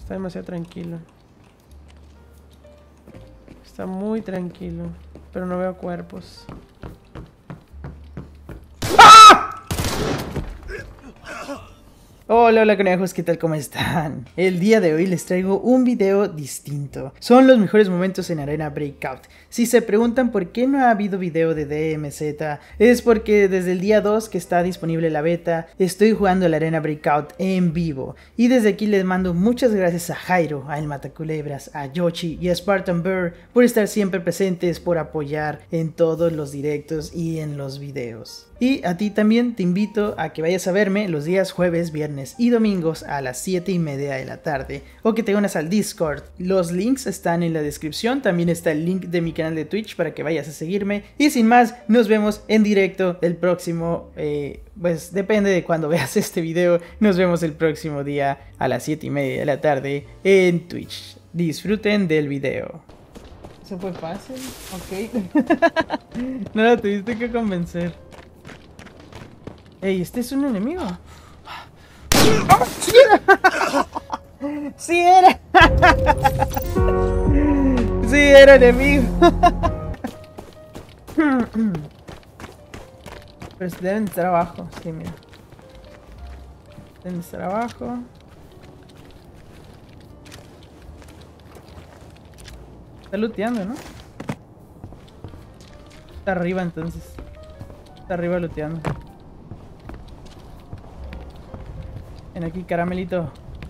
Está demasiado tranquilo. Está muy tranquilo. Pero no veo cuerpos. Hola, hola conejos, ¿qué tal? ¿Cómo están? El día de hoy les traigo un video distinto. Son los mejores momentos en Arena Breakout. Si se preguntan por qué no ha habido video de DMZ, es porque desde el día 2 que está disponible la beta, estoy jugando la Arena Breakout en vivo. Y desde aquí les mando muchas gracias a Jairo, a El Mataculebras, a Yoshi y a Spartan Bear por estar siempre presentes, por apoyar en todos los directos y en los videos. Y a ti también te invito a que vayas a verme los días jueves, viernes y domingos a las 7:30 de la tarde, o que te unas al Discord. Los links están en la descripción, también está el link de mi canal de Twitch para que vayas a seguirme. Y sin más, nos vemos en directo el próximo, pues depende de cuando veas este video, nos vemos el próximo día a las 7:30 de la tarde en Twitch. Disfruten del video. ¿Eso fue fácil? Ok. No la tuviste que convencer. Ey, este es un enemigo. ¡Oh, sí era! ¡Sí era! ¡Sí era enemigo! Pero deben estar abajo. Sí, mira. Deben estar abajo. Está looteando, ¿no? Está arriba entonces. Está arriba looteando. Ven aquí, caramelito.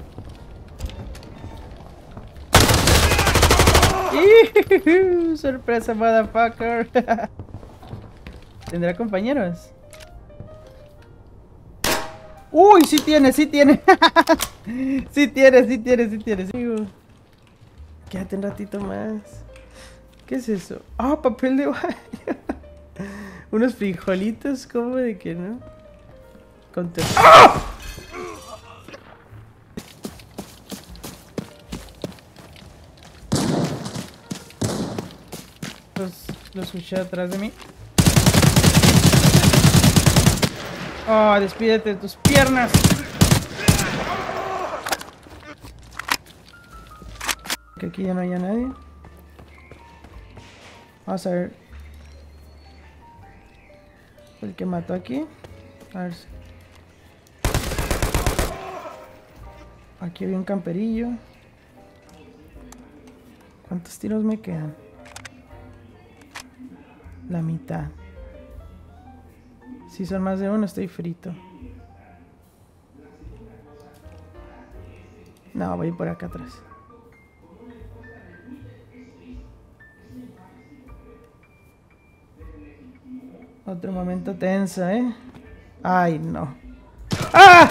Sorpresa, motherfucker. ¿Tendrá compañeros? Uy, sí tiene, sí tiene. Sí tiene, sí tiene, sí tiene. Quédate un ratito más. ¿Qué es eso? Ah, papel de baño. Unos frijolitos, ¿cómo de que no? ¡Ah! Los escuché atrás de mí. Oh, despídete de tus piernas. Que aquí ya no haya nadie. Vamos a ver. El que mató aquí. A ver si. Aquí había un camperillo. ¿Cuántos tiros me quedan? La mitad. Si son más de uno, estoy frito. No, voy por acá atrás. Otro momento tenso, ¿eh? Ay, no. ¡Ah!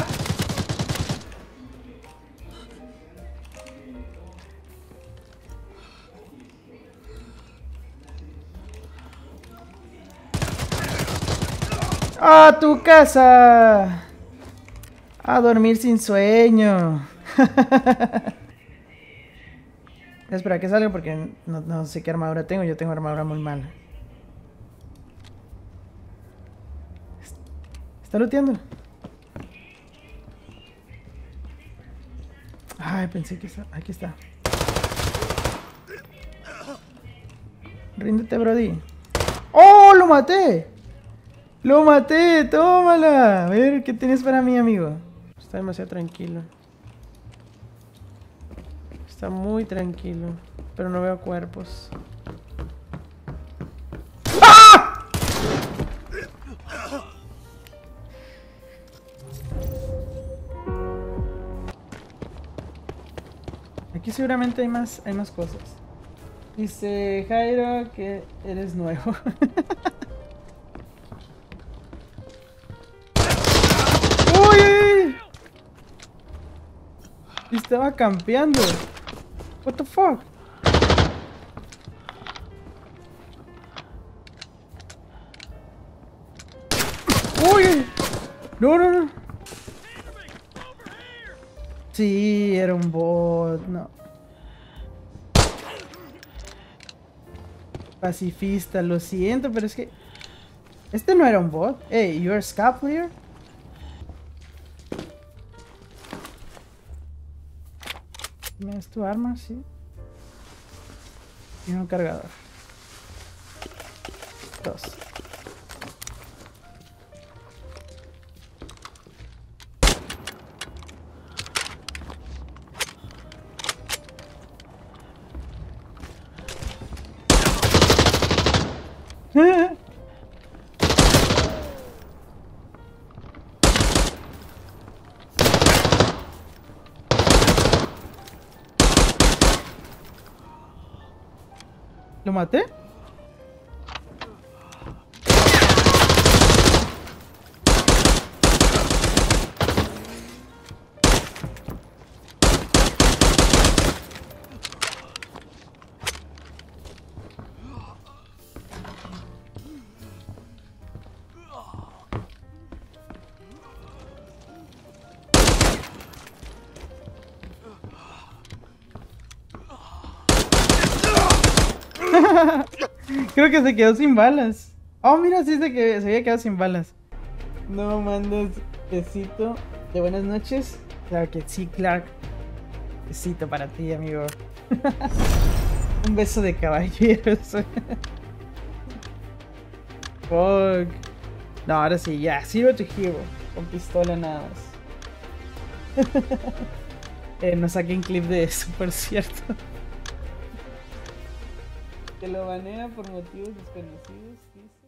¡A tu casa! A dormir sin sueño. Espera que salga porque no sé qué armadura tengo. Yo tengo armadura muy mala. Está looteando. Ay, pensé que está. Aquí está. Ríndete, Brody. ¡Oh, lo maté! ¡Lo maté! ¡Tómala! A ver, ¿qué tienes para mí, amigo? Está demasiado tranquilo. Está muy tranquilo. Pero no veo cuerpos. ¡Ah! Aquí seguramente hay más cosas. Dice Jairo que eres nuevo. ¡Uy! Estaba campeando. What the fuck? ¡Uy! No, no, no. Sí, era un bot, no. Pacifista, lo siento, pero es que... Este no era un bot. Hey, you're a scap player. ¿Me das tu arma? Sí. Y un cargador. 2. ¿Lo maté? Creo que se quedó sin balas. Oh, mira, sí se había quedado sin balas. No mandes besito de buenas noches. Claro que sí, Clark. Besito para ti, amigo. Un beso de caballeros. Fuck. No, ahora sí, ya. Zero to Hero. Con pistola nada más. No saqué un clip de eso, por cierto. Que lo banea por motivos desconocidos, dice.